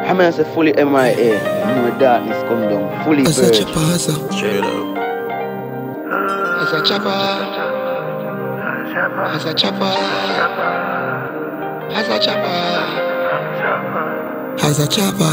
I mean, I say fully MIA. No darkness come down. Fully As a chopper, Straight up. as a chopper, as a chopper, as a chopper, as a chopper,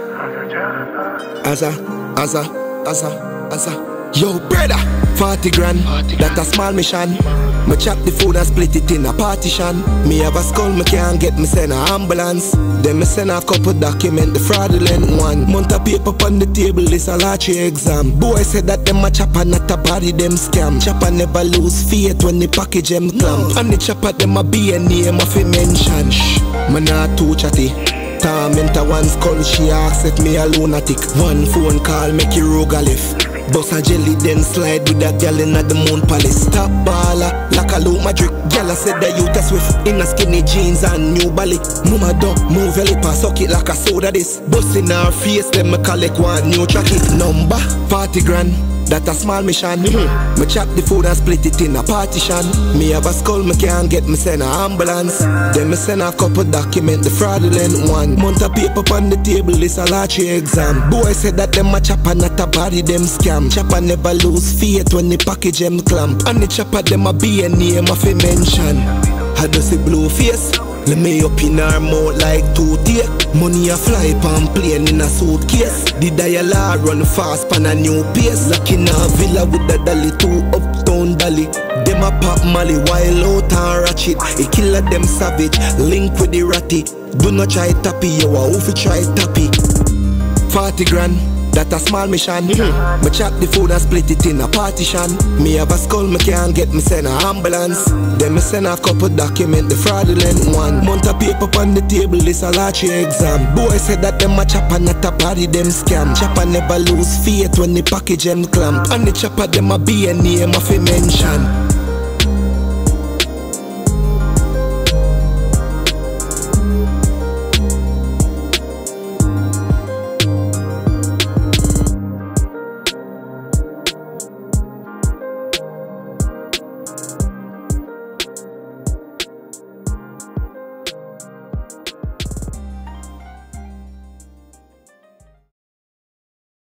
as a. Yo, brother, 40 grand, that a small mission. Me chop the food and split it in a partition. Me have a skull, me can't get me send a ambulance. Then me send a couple document, the fraudulent one. Month of paper on the table, this a lottery exam. Boy said that them a chopper, not a body, them scam. Chopper never lose faith when the package them clamp. And the chopper them a be a name of a mention. Shh, me not too chatty. Torment a one skull, she asks if me a lunatic. One phone call make you rogue a lift. Bust a jelly then slide with that gal in at the moon palace. Top baller, like a low magic. Gal I said that you test swift in a skinny jeans and new belly. Mama don't move belly pass, suck it like a soda this. Bust in her face, then me collect one new track it. Number 40 grand. That a small mission. Me chop the food and split it in a partition. Me have a skull, me can't get me send a ambulance. Then me send a couple document, the fraudulent one. Month of paper on the table, this a lottery exam. Boy said that them a chopper, not a body, them scam. Chopper never lose faith when the package them clamp. And the chopper them a be a name of a mention. I do see blue face. Let me up in her mouth like toothache. Money a fly pan plane in a suitcase. The dial run fast pan a new pace. Lock in a villa with a dolly, 2 uptown dolly. Them a pop molly while out and ratchet. A killer them savage, link with the ratty. Do not try tappy, yo a who fi try tappy. 40 grand. That a small mission. Me chop the food and split it in a partition. Me have a skull, me can't get me send a ambulance. Then me send a couple document, the fraudulent one. Month of paper on the table, this a lottery exam. Boy said that them a chopper, not a body, them scam. Chopper never lose faith when the package them clamp. And the chopper them a be a name of a mention.